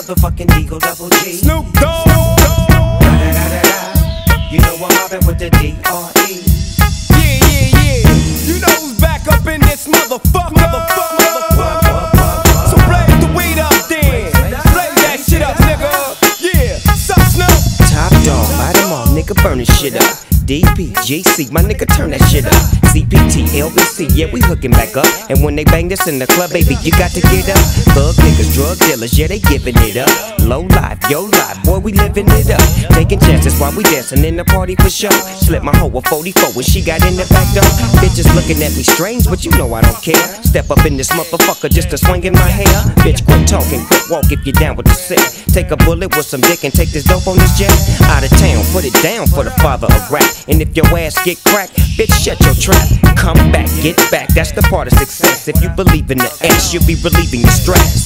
motherfucking Eagle Double G. Snoop Dogg. You know I'm mobbing with the D.R.E. Yeah. You know who's back up in this motherfucker. So blaze the weed up then. Blaze that shit up, nigga. Yeah, sup Snoop? Top dog, light 'em all, nigga, burn this shit up. DP, GC, my nigga, turn that shit up. CPT, LBC, yeah, we hooking back up. And when they bang this in the club, baby, you got to get up. Thug niggas, drug dealers, yeah, they giving it up. Low life, yo life, boy, we living it up. Taking chances while we dancing in the party for sure. Slip my hoe a 44 when she got in the back door. Bitches looking at me strange, but you know I don't care. Step up in this motherfucker just to swing in my hair. Bitch, quit talking, quit walk if you down with the sick. Take a bullet with some dick and take this dope on this jet. Out of town, put it down for the father of rap. And if your ass get cracked, bitch, shut your trap. Come back, get back, that's the part of success. If you believe in the ass, you'll be relieving your stress.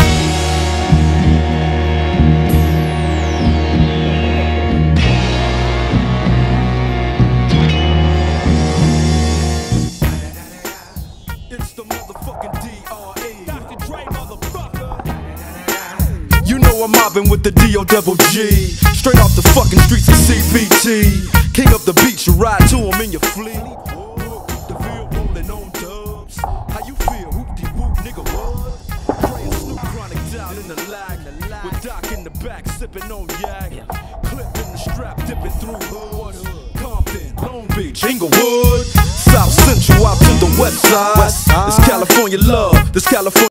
It's the motherfucking D.R.E. Dr. Dre, motherfucker. You know I'm mobbing with the D.O.G. Straight off the fucking streets of CPT. King up the beach, you ride to him in your fleet. The field rolling on dubs. How you feel? Whoop-de-whoop, nigga, what? Praying Snoop Chronic down in the lag. With Doc in the back, sipping on yak. Clip in the strap, dipping through hood. Compton, Long Beach, Inglewood. South Central out to the west side. This California love, this California